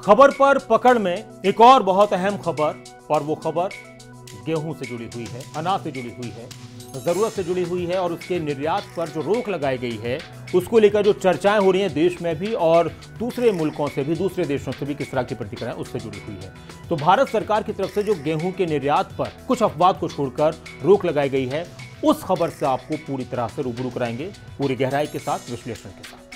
खबर पर पकड़ में एक और बहुत अहम खबर, और वो खबर गेहूं से जुड़ी हुई है, अनाज से जुड़ी हुई है, जरूरत से जुड़ी हुई है और उसके निर्यात पर जो रोक लगाई गई है उसको लेकर जो चर्चाएं हो रही हैं देश में भी और दूसरे मुल्कों से भी, दूसरे देशों से भी किस तरह की प्रतिक्रियाएं उससे जुड़ी हुई है। तो भारत सरकार की तरफ से जो गेहूं के निर्यात पर कुछ अपवाद को छोड़कर रोक लगाई गई है, उस खबर से आपको पूरी तरह से रूबरू कराएंगे, पूरी गहराई के साथ, विश्लेषण के साथ।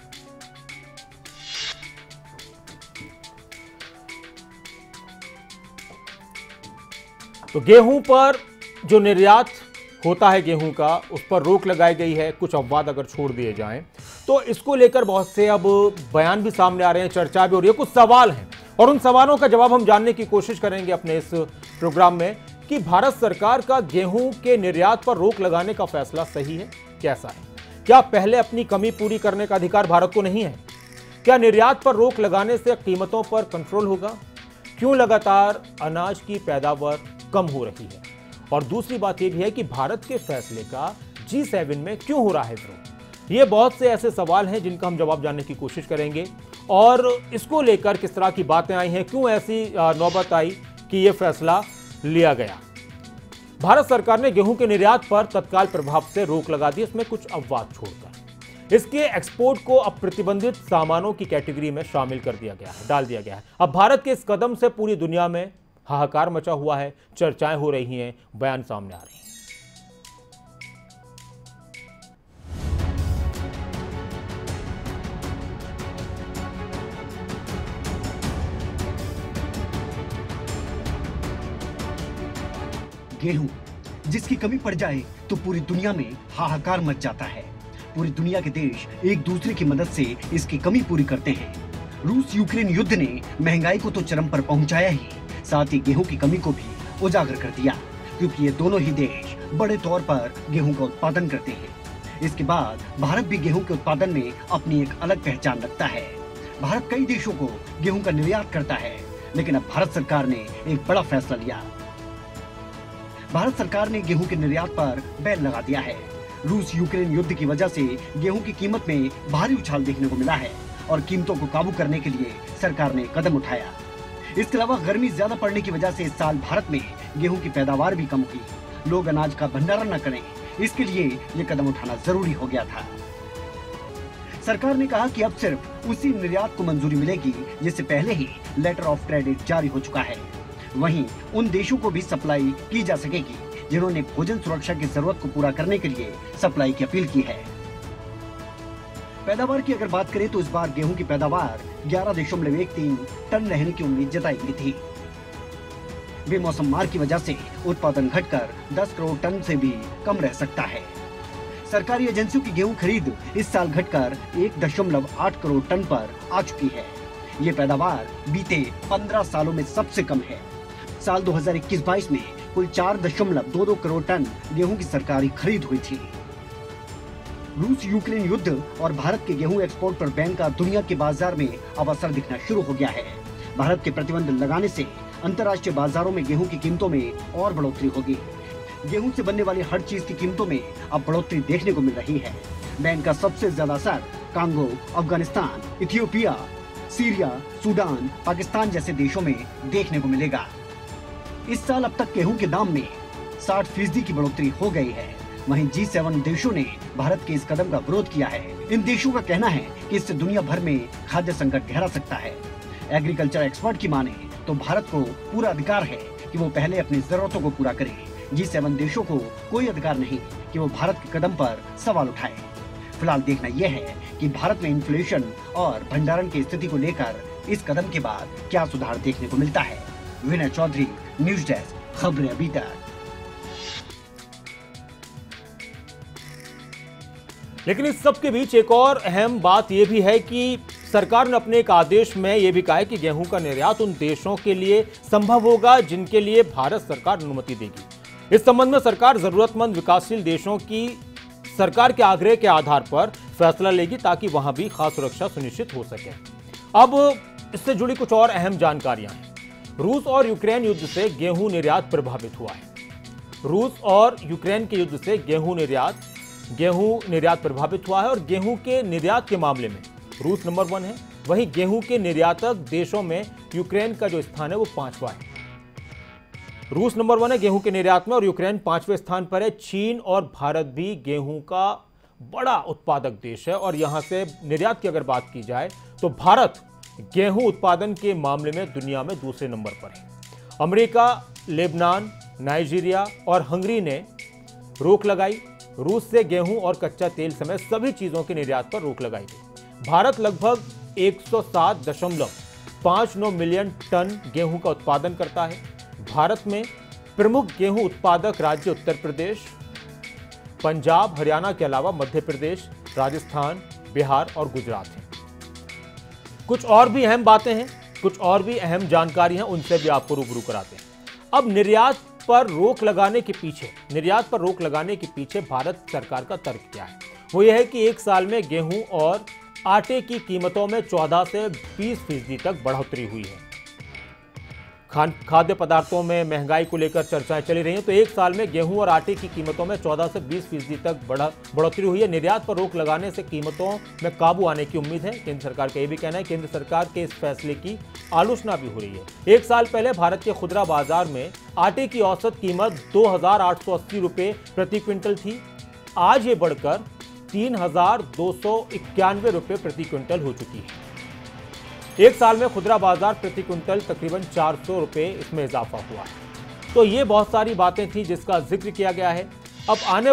तो गेहूं पर जो निर्यात होता है गेहूं का, उस पर रोक लगाई गई है। कुछ अपवाद अगर छोड़ दिए जाएं तो इसको लेकर बहुत से अब बयान भी सामने आ रहे हैं, चर्चा भी हो रही है, कुछ सवाल हैं और उन सवालों का जवाब हम जानने की कोशिश करेंगे अपने इस प्रोग्राम में कि भारत सरकार का गेहूं के निर्यात पर रोक लगाने का फैसला सही है, कैसा है? क्या पहले अपनी कमी पूरी करने का अधिकार भारत को नहीं है? क्या निर्यात पर रोक लगाने से कीमतों पर कंट्रोल होगा? क्यों लगातार अनाज की पैदावार कम हो रही है? और दूसरी बात यह भी है कि भारत के फैसले का G7 में क्यों हो रहा है विरोध? ये बहुत से ऐसे सवाल हैं जिनका हम जवाब जानने की कोशिश करेंगे और इसको लेकर किस तरह की बातें आई हैं, क्यों ऐसी नौबत आई कि यह फैसला लिया गया। भारत सरकार ने गेहूं के निर्यात पर तत्काल प्रभाव से रोक लगा दी, इसमें कुछ अपवाद छोड़कर। इसके एक्सपोर्ट को अब प्रतिबंधित सामानों की कैटेगरी में शामिल कर दिया गया है, डाल दिया गया है। अब भारत के इस कदम से पूरी दुनिया में हाहाकार मचा हुआ है, चर्चाएं हो रही हैं, बयान सामने आ रहे हैं। गेहूं जिसकी कमी पड़ जाए तो पूरी दुनिया में हाहाकार मच जाता है। पूरी दुनिया के देश एक दूसरे की मदद से इसकी कमी पूरी करते हैं। रूस यूक्रेन युद्ध ने महंगाई को तो चरम पर पहुंचाया ही, साथ ही गेहूं की कमी को भी उजागर कर दिया, क्योंकि ये दोनों ही देश बड़े तौर पर गेहूं का उत्पादन करते हैं। इसके बाद भारत भी गेहूं के उत्पादन में अपनी एक अलग पहचान रखता है। भारत कई देशों को गेहूं का निर्यात करता है, लेकिन अब भारत सरकार ने एक बड़ा फैसला लिया। भारत सरकार ने गेहूं के निर्यात पर बैन लगा दिया है। रूस यूक्रेन युद्ध की वजह से गेहूं की कीमत में भारी उछाल देखने को मिला है और कीमतों को काबू करने के लिए सरकार ने कदम उठाया। इसके अलावा गर्मी ज्यादा पड़ने की वजह से इस साल भारत में गेहूं की पैदावार भी कम हुई। लोग अनाज का भंडारण न करें, इसके लिए ये कदम उठाना जरूरी हो गया था। सरकार ने कहा कि अब सिर्फ उसी निर्यात को मंजूरी मिलेगी जिससे पहले ही लेटर ऑफ क्रेडिट जारी हो चुका है। वहीं उन देशों को भी सप्लाई की जा सकेगी जिन्होंने भोजन सुरक्षा की जरूरत को पूरा करने के लिए सप्लाई की अपील की है। पैदावार की अगर बात करें तो इस बार गेहूं की पैदावार 11.13 टन रहने की उम्मीद जताई गई थी। बेमौसम मार की वजह से उत्पादन घटकर 10 करोड़ टन से भी कम रह सकता है। सरकारी एजेंसियों की गेहूं खरीद इस साल घटकर 1.8 करोड़ टन पर आ चुकी है। ये पैदावार बीते 15 सालों में सबसे कम है। साल 2021-22 में कुल 4.22 करोड़ टन गेहूं की सरकारी खरीद हुई थी। रूस यूक्रेन युद्ध और भारत के गेहूं एक्सपोर्ट पर बैन का दुनिया के बाजार में अब असर दिखना शुरू हो गया है। भारत के प्रतिबंध लगाने से अंतर्राष्ट्रीय बाजारों में गेहूं की कीमतों में और बढ़ोतरी होगी। गेहूं से बनने वाली हर चीज की कीमतों में अब बढ़ोतरी देखने को मिल रही है। बैन का सबसे ज्यादा असर Congo, Afghanistan, Ethiopia, Syria, Sudan, Pakistan जैसे देशों में देखने को मिलेगा। इस साल अब तक गेहूं के दाम में 60% की बढ़ोतरी हो गई है। वहीं G7 देशों ने भारत के इस कदम का विरोध किया है। इन देशों का कहना है कि इससे दुनिया भर में खाद्य संकट गहरा सकता है। एग्रीकल्चर एक्सपर्ट की माने तो भारत को पूरा अधिकार है कि वो पहले अपनी जरूरतों को पूरा करे। G7 देशों को कोई अधिकार नहीं कि वो भारत के कदम पर सवाल उठाए। फिलहाल देखना यह है कि भारत में इन्फ्लेशन और भंडारण की स्थिति को लेकर इस कदम के बाद क्या सुधार देखने को मिलता है। विनय चौधरी, न्यूज डेस्क, खबरें अभी तक। लेकिन इस सब के बीच एक और अहम बात यह भी है कि सरकार ने अपने एक आदेश में यह भी कहा है कि गेहूं का निर्यात उन देशों के लिए संभव होगा जिनके लिए भारत सरकार अनुमति देगी। इस संबंध में सरकार जरूरतमंद विकासशील देशों की सरकार के आग्रह के आधार पर फैसला लेगी ताकि वहां भी खास सुरक्षा सुनिश्चित हो सके। अब इससे जुड़ी कुछ और अहम जानकारियां हैं। रूस और यूक्रेन युद्ध से गेहूं निर्यात प्रभावित हुआ है। रूस और यूक्रेन के युद्ध से गेहूं निर्यात प्रभावित हुआ है और गेहूं के निर्यात के मामले में रूस नंबर 1 है, वहीं गेहूं के निर्यातक देशों में यूक्रेन का जो स्थान है वो 5वां है। रूस नंबर 1 है गेहूं के निर्यात में और यूक्रेन 5वें स्थान पर है। चीन और भारत भी गेहूं का बड़ा उत्पादक देश है और यहां से निर्यात की अगर बात की जाए तो भारत गेहूं उत्पादन के मामले में दुनिया में दूसरे नंबर पर है। अमेरिका, लेबनान, नाइजीरिया और हंगरी ने रोक लगाई। रूस से गेहूं और कच्चा तेल समेत सभी चीजों के निर्यात पर रोक लगाई गई। भारत लगभग 107.59 मिलियन टन गेहूं का उत्पादन करता है। भारत में प्रमुख गेहूं उत्पादक राज्य उत्तर प्रदेश, पंजाब, हरियाणा के अलावा मध्य प्रदेश, राजस्थान, बिहार और गुजरात हैं। कुछ और भी अहम बातें हैं, कुछ और भी अहम जानकारी हैं, उनसे भी आपको रूबरू कराते हैं। अब निर्यात पर रोक लगाने के पीछे भारत सरकार का तर्क क्या है? वो यह है कि एक साल में गेहूं और आटे की कीमतों में 14 से 20% तक बढ़ोतरी हुई है। खाद्य पदार्थों में महंगाई को लेकर चर्चाएं चली रही हैं, तो एक साल में गेहूं और आटे की कीमतों में 14 से 20% तक बढ़ोतरी हुई है। निर्यात पर रोक लगाने से कीमतों में काबू आने की उम्मीद है। केंद्र सरकार का यह भी कहना है। केंद्र सरकार के इस फैसले की आलोचना भी हो रही है। एक साल पहले भारत के खुदरा बाजार में आटे की औसत कीमत 2,880 रुपये प्रति क्विंटल थी। आज ये बढ़कर 3,291 रुपये प्रति क्विंटल हो चुकी है। एक साल में खुदरा बाजार प्रति क्विंटल तकरीबन 400 रुपये इसमें इजाफा हुआ है। तो ये बहुत सारी बातें थी जिसका जिक्र किया गया है। अब आने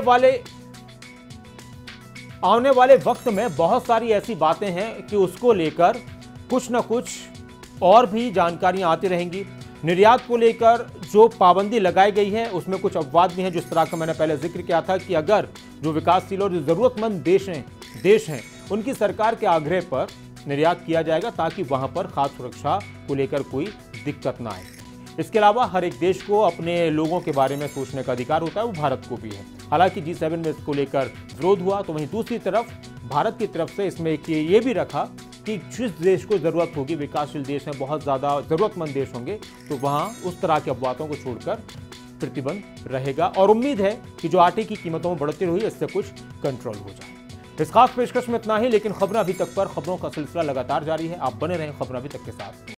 वाले वक्त में बहुत सारी ऐसी बातें हैं कि उसको लेकर कुछ न कुछ और भी जानकारियां आती रहेंगी। निर्यात को लेकर जो पाबंदी लगाई गई है उसमें कुछ अपवाद भी हैं, जिस तरह का मैंने पहले जिक्र किया था कि अगर जो विकासशील और जो जरूरतमंद देश हैं उनकी सरकार के आग्रह पर निर्यात किया जाएगा ताकि वहां पर खाद्य सुरक्षा को लेकर कोई दिक्कत ना आए। इसके अलावा हर एक देश को अपने लोगों के बारे में सोचने का अधिकार होता है, वो भारत को भी है। हालांकि G7 में इसको लेकर विरोध हुआ, तो वहीं दूसरी तरफ भारत की तरफ से इसमें ये भी रखा कि जिस देश को जरूरत होगी, विकासशील देश हैं, बहुत ज्यादा जरूरतमंद देश होंगे, तो वहां उस तरह के अपवादों को छोड़कर प्रतिबंध रहेगा। और उम्मीद है कि जो आटे की कीमतों में बढ़ोतरी हुई है इससे कुछ कंट्रोल हो जाए। इस खास पेशकश में इतना ही, लेकिन खबरें अभी तक पर खबरों का सिलसिला लगातार जारी है। आप बने रहें खबरें अभी तक के साथ।